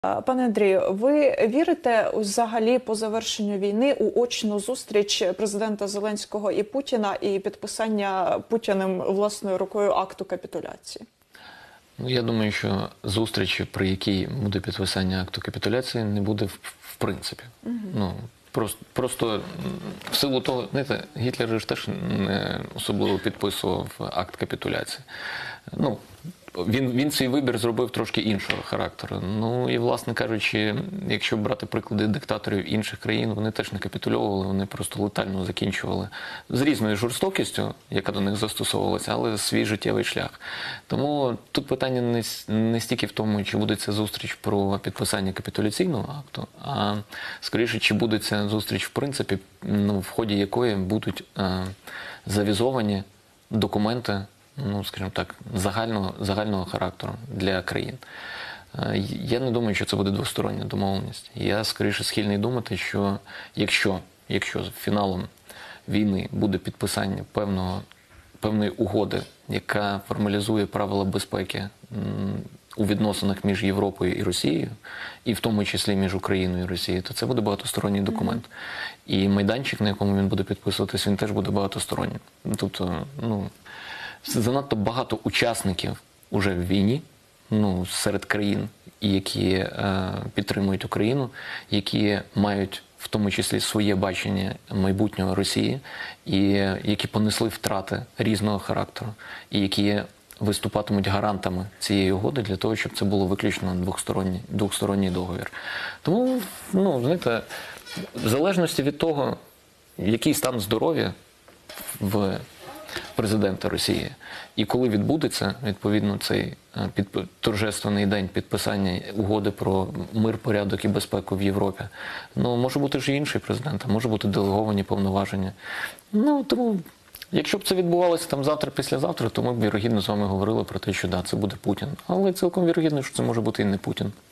Пане Андрію, ви вірите взагалі по завершенню війни у очну зустріч президента Зеленського і Путіна і підписання Путіним власною рукою акту капітуляції? Ну, я думаю, що зустрічі, при якій буде підписання акту капітуляції, не буде в принципі. Ну, просто в силу того, знаєте, Гітлер ж теж не особливо підписував акт капітуляції. Ну, він свій вибір зробив трошки іншого характеру. Ну і, власне кажучи, якщо брати приклади диктаторів інших країн, вони теж не капітульовували, вони просто летально закінчували з різною жорстокістю, яка до них застосовувалася, але свій життєвий шлях. Тому тут питання не стільки в тому, чи буде ця зустріч про підписання капітуляційного акту, а скоріше, чи буде ця зустріч в принципі, ну, в ході якої будуть завізовані документи, ну, скажімо так, загального характеру для країн. Я не думаю, що це буде двостороння домовленість. Я, скоріше, схильний думати, що якщо фіналом війни буде підписання певної угоди, яка формалізує правила безпеки у відносинах між Європою і Росією, і в тому числі між Україною і Росією, то це буде багатосторонній документ. І майданчик, на якому він буде підписуватись, він теж буде багатостороннім. Тобто, ну, занадто багато учасників уже в війні, ну, серед країн, які підтримують Україну, які мають в тому числі своє бачення майбутнього Росії, і які понесли втрати різного характеру, і які виступатимуть гарантами цієї угоди для того, щоб це було виключно двосторонній договір. Тому, ну, знаєте, в залежності від того, який стан здоров'я в президента Росії. І коли відбудеться, відповідно, цей торжественний день підписання угоди про мир, порядок і безпеку в Європі, ну, може бути ж і інший президент, а може бути делеговані повноваження. Ну, тому, якщо б це відбувалося там завтра, післязавтра, то ми б, вірогідно, з вами говорили про те, що да, це буде Путін. Але цілком вірогідно, що це може бути і не Путін.